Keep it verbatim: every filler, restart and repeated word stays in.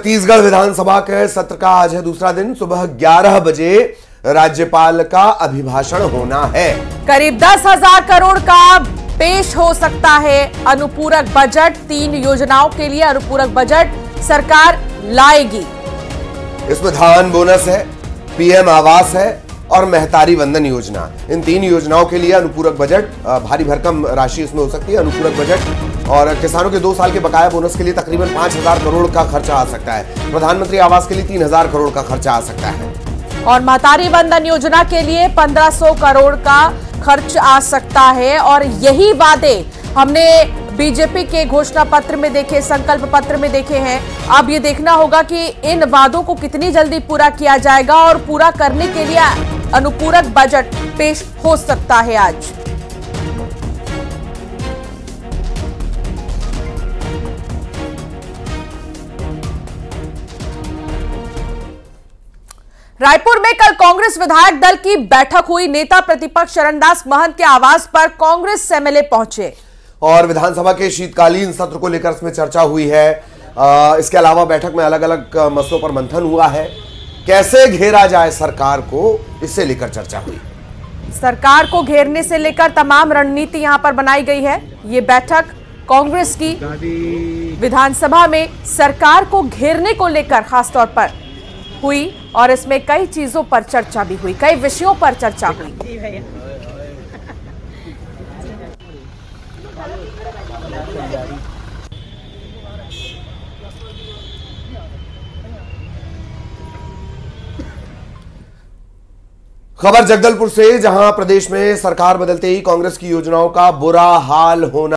छत्तीसगढ़ विधानसभा के सत्र का आज है दूसरा दिन। सुबह ग्यारह बजे राज्यपाल का अभिभाषण होना है। करीब दस हजार करोड़ का पेश हो सकता है अनुपूरक बजट। तीन योजनाओं के लिए अनुपूरक बजट सरकार लाएगी। इसमें धान बोनस है, पीएम आवास है और महतारी वंदन योजना। इन तीन योजनाओं के लिए अनुपूरक बजट, भारी भरकम राशि इसमें हो सकती है अनुपूरक बजट। और किसानों के दो साल के बकाया बोनस के लिए तकरीबन पांच हजार करोड़ का खर्चा आ सकता है। प्रधानमंत्री आवास के लिए तीन हजार करोड़ का खर्चा आ सकता है और महतारी वंदन योजना के लिए पंद्रह सौ करोड़ का खर्च आ सकता है। और यही वादे हमने बीजेपी के घोषणा पत्र में देखे, संकल्प पत्र में देखे हैं। अब ये देखना होगा कि इन वादों को कितनी जल्दी पूरा किया जाएगा और पूरा करने के लिए अनुपूरक बजट पेश हो सकता है आज। रायपुर में कल कांग्रेस विधायक दल की बैठक हुई। नेता प्रतिपक्ष चरणदास महंत के आवास पर कांग्रेस एमएलए पहुंचे और विधानसभा के शीतकालीन सत्र को लेकर इसमें चर्चा हुई है। आ, इसके अलावा बैठक में अलग अलग मसलों पर मंथन हुआ है। कैसे घेरा जाए सरकार को, इससे लेकर चर्चा हुई। सरकार को घेरने से लेकर तमाम रणनीति यहां पर बनाई गई है। ये बैठक कांग्रेस की विधानसभा में सरकार को घेरने को लेकर खासतौर पर हुई और इसमें कई चीजों पर चर्चा भी हुई, कई विषयों पर चर्चा हुई। खबर जगदलपुर से, जहां प्रदेश में सरकार बदलते ही कांग्रेस की योजनाओं का बुरा हाल होना